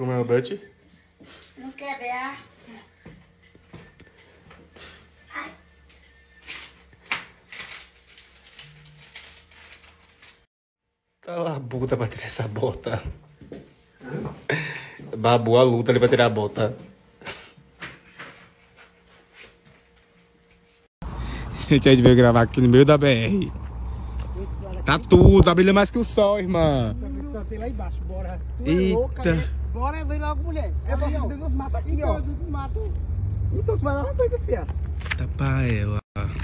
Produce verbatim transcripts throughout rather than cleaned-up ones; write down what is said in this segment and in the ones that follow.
Como é o Betty? Não quebrar. Ai. Tá lá a puta pra tirar essa bota. Babu a luta ali pra tirar a bota. Gente, a gente veio gravar aqui no meio da B R. Tá tudo, tá brilhando mais que o sol, irmã. Tem lá embaixo, bora. Tu Eita. é louca, né? Bora, vem logo, mulher. É pra dentro dos matos aqui, ó. Dentro dos matos. Então tu vai lá na frente, filha. Tá pra ela.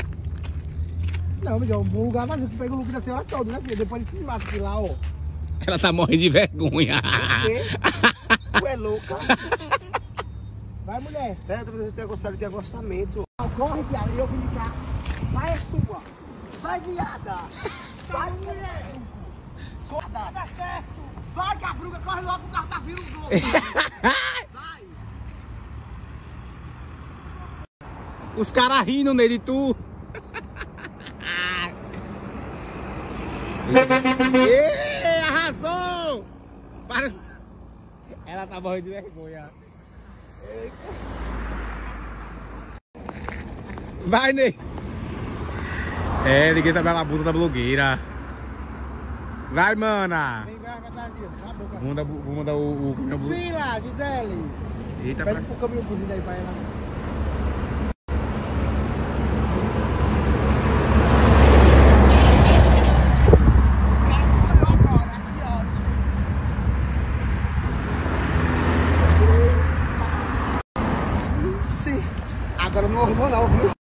Não, Miguel, um lugar vazio. Tu pega o look da senhora todo, né, filha? Depois desses matos aqui lá, ó. Ela tá morrendo de vergonha. Por quê? Tu é louca. Vai, mulher. Pera, tô fazendo gostado de agostamento. Corre, viada, eu vim de cá. Vai, é sua. Vai, viada. Vai, mulher. Corre, dá certo. Vai, cabruga, corre logo, o carro tá vindo o gol. Vai. Os caras rindo nele, tu. Ê, arrasou! Para. Ela tá morrendo de vergonha. Vai, Ney! É, ninguém tá pela bunda da blogueira. Vai, mana! Vem, vai, vai, vai, vai, Vou mandar, vou mandar o... o... Desfila, Gisele. Eita, Pede pra... pro caminhão cozinho aí pra ela.